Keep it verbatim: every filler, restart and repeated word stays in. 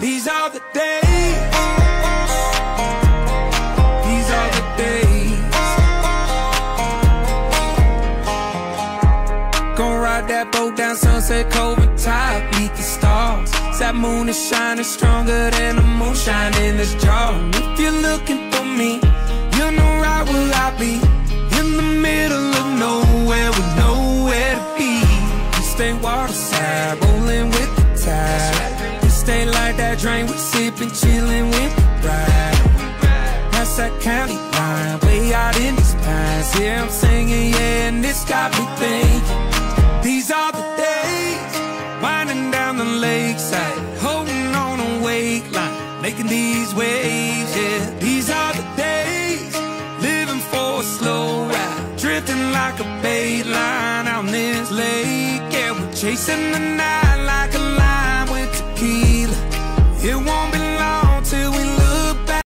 These are the days. These are the days. Gonna ride that boat down Sunset Cove and top, meet the stars. That moon is shining stronger than the moonshine in this jar. And if you're looking for me, you know right where I'll be, in the middle of nowhere with nowhere to be. We stay waterside, rolling with the tide. We stay like that drink, we sipping, chilling with the ride. That's that county line, way out in these pines. Yeah, I'm singing, yeah, and it's got me thinking. These are the days, winding down the lakeside, holding on a wake line, making these waves, yeah. These are the days, living for a slow ride, drifting like a bait line out in this lake. Yeah, we're chasing the night like a lime with tequila. It won't be